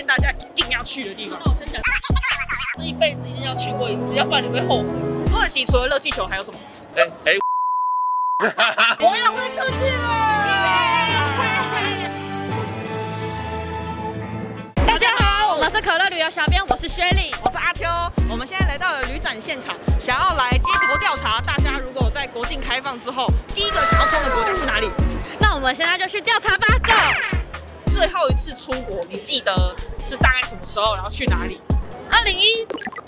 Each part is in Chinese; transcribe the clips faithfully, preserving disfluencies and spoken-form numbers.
荐大家一定要去的地方。那我先讲，这一辈子一定要去过一次，要不然你会后悔。土耳其除了热气球还有什么？哎哎，我要飞出去了！大家好，我们是可乐旅游小编，我是薛丽，我是阿秋。我们现在来到了旅展现场，想要来街头调查大家，如果在国境开放之后，第一个想要冲的国家是哪里？那我们现在就去调查吧 ，Go！ 最后一次出国，你记得是大概什么时候，然后去哪里？二零一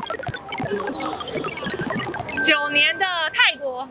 九年的泰国，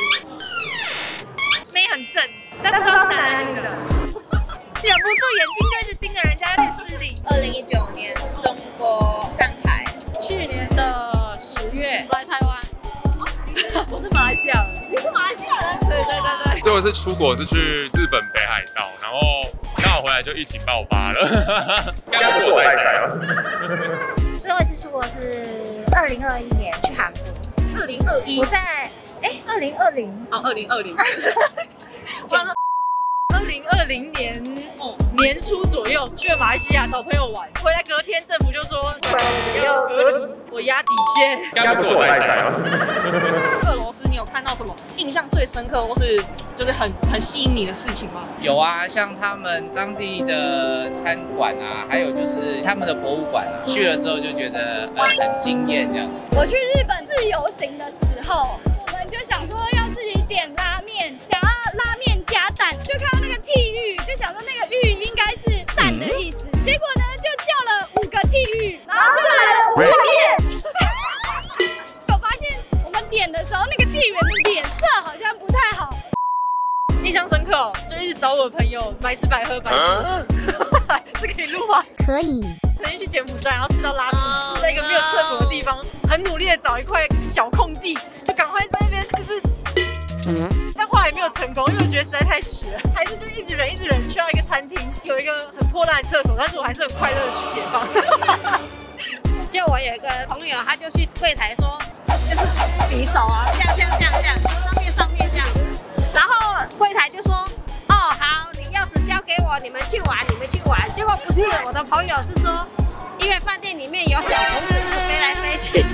妹很正，但不知道是哪里的，忍不住眼睛就一直盯着人家，有点失礼。 二零一九年中国上海， 去年的十月来台湾。我是马来西亚人，你是马来西亚人？对对对对。 最后一次出国是去日本北海道，然后刚好回来就疫情爆发了。刚刚是我带赛了。 最后一次出国是二零二一年去韩国。 二零二一， 我在哎，二零二零， 哦，二零二零。完了。二零二零年哦年初左右去了马来西亚找朋友玩，回来隔天政府就说要隔离，我压底线。 刚刚是我带赛了。 俄罗斯，你有看到什么印象最深刻，或是就是很很吸引你的事情吗？ 有啊，像他们当地的餐馆啊，还有就是他们的博物馆啊，去了之后就觉得呃很惊艳这样。 我去日本自由行的时候，我们就想说要自己点拉面，想要拉面加蛋，就看到那个屉玉，就想说那个玉应该是蛋的意思，结果呢就叫了五个屉玉，然后就来了五个面。我发现我们点的时候，那个店员的脸色好像不太好。 印象深刻哦，就一直找我朋友白吃白喝白吃，这可以录吗？ 可以。 曾经去柬埔寨，然后吃到拉肚子，在一个没有厕所的地方，很努力的找一块小空地，就赶快在那边就是，但后来也没有成功，因为我觉得实在太迟了，还是就一直忍一直忍，去到一个餐厅，有一个很破烂的厕所，但是我还是很快乐的去解放。 就我有一个朋友，他就去柜台说，就是比手啊，这样这样这样这样，上面上面这样，然后柜台就说，哦好，你钥匙交给我，你们去玩，你们去玩。结果不是，我的朋友是说，因为饭店里面有小虫子飞来飞去。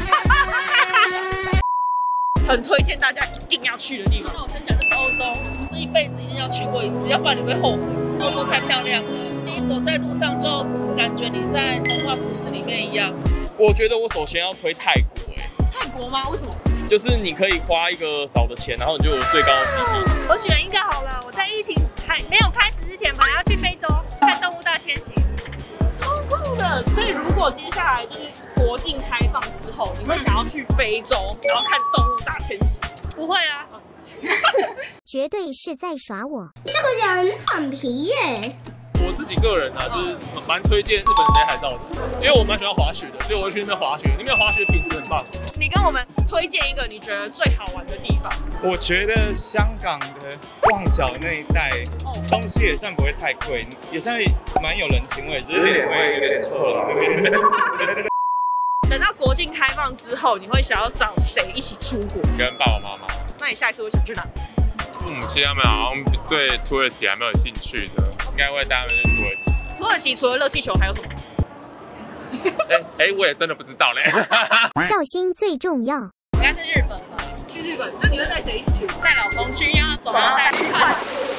很推荐大家一定要去的地方。那我先讲，就是欧洲，这一辈子一定要去过一次，要不然你会后悔。欧洲太漂亮了，你走在路上就感觉你在童话故事里面一样。 我觉得我首先要推泰国、欸，哎， 泰国吗？为什么？ 就是你可以花一个少的钱，然后你就有最高的体力。 我选一个好了，我在疫情还没有开始之前，本来要去非洲看动物大迁徙。 超酷的！所以如果接下来就是国境开放之后，你会想要去非洲，然后看动物大迁徙？ 不会啊， 绝对是在耍我。这个人很皮耶。 我自己个人啊，就是蛮推荐日本北海道的，因为我蛮喜欢滑雪的，所以我会去那边滑雪。那边滑雪品质很棒。 你跟我们推荐一个你觉得最好玩的地方？ 我觉得香港的旺角那一带，东西也算不会太贵，也算蛮有人情味，只是脸会有点臭了那边。 等到国境开放之后，你会想要找谁一起出国？ 跟爸爸妈妈。 那你下一次会想去哪？ 父母亲他们好像对土耳其还蛮有兴趣的，应该会带他们去土耳其。 土耳其除了热气球还有什么？ 哎哎、欸欸，我也真的不知道嘞。 孝心最重要。 应该是日本吧？ 去日本，那你会带谁一起去？ 带老公去，要总要带去看。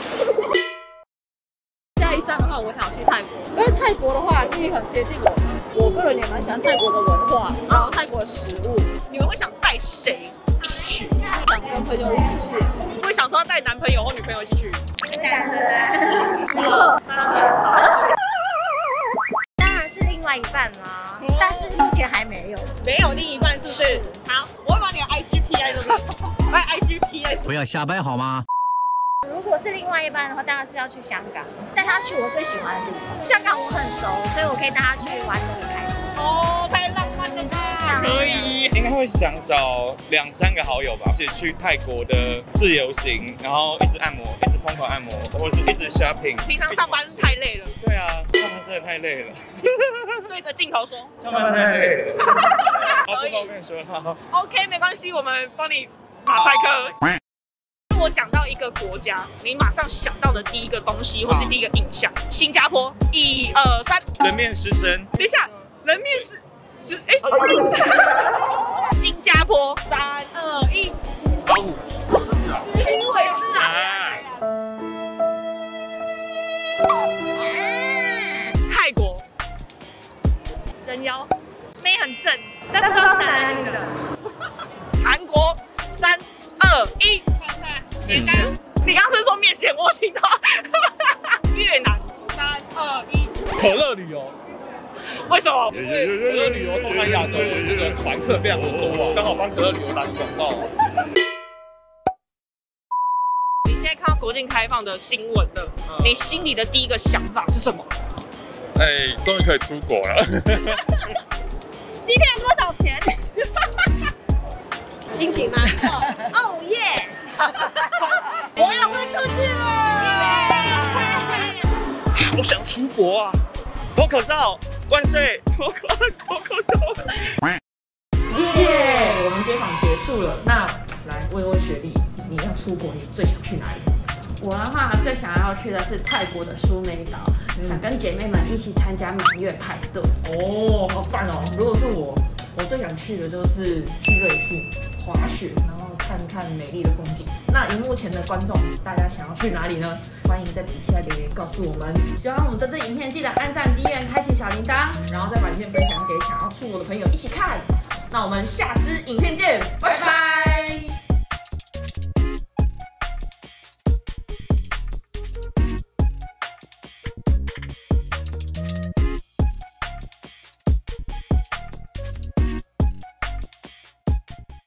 下一站的话，我想去泰国，因为泰国的话，第一很接近我们，我个人也蛮喜欢泰国的文化，然后泰国的食物。你们会想带谁一起去？ 想跟朋友一起去。 不会想说要带男朋友或女朋友一起去？ 两个人。 没错， 当然是另外一半啦，但是目前还没有。 没有另一半是不是？好，我会把你的 I G P 在这边，把 I G P 在这边。 不要瞎掰好吗？ 如果是另外一半的话，当然是要去香港，带他去我最喜欢的地方。香港我很熟，所以我可以带他去玩得很开心。 哦，太浪漫了吧！可以。 应该会想找两三个好友吧，一起去泰国的自由行，然后一直按摩，一直疯狂按摩，或者是一直 shopping。 平常上班太累了。 对啊，上班真的太累了。 对着镜头说， 上班太累了。好，不跟我跟你说好。 OK， 没关系，我们帮你马赛克。 我讲到一个国家，你马上想到的第一个东西或是第一个印象，新加坡，一二三， 人面狮身。 等一下，人面狮狮哎，新加坡，三二一， 老虎， 石英尾狮啊。泰国， 人妖，妹很正，但不知道是哪里的。 韩国，三二一，你刚你刚刚是说面线，我有听到。越南，三二一， 可乐旅游。 为什么？ 因为可乐旅游东南亚的这个团客非常的多啊，刚好帮可乐旅游打个广告。 你现在看到国境开放的新闻了，嗯、你心里的第一个想法是什么？ 哎、欸，终于可以出国了。 机票多少钱？ 心情吗？哦耶！ 我要飞出去了！ 好想出国啊！ 脱口罩，万岁！ 脱口脱口罩。 耶！我们街访结束了，那来问问雪莉，你要出国，你最想去哪里？ 我的话，最想要去的是泰国的苏梅岛，嗯、想跟姐妹们一起参加满月派对。 哦，好赞哦！如果是我，我最想去的就是去瑞士滑雪，然后看看美丽的风景。那荧幕前的观众，大家想要去哪里呢？欢迎在底下留言告诉我们。 喜欢我们这支影片，记得按赞、订阅、开启小铃铛， 然后再把影片分享给想要出国的朋友一起看。那我们下支影片见，拜拜。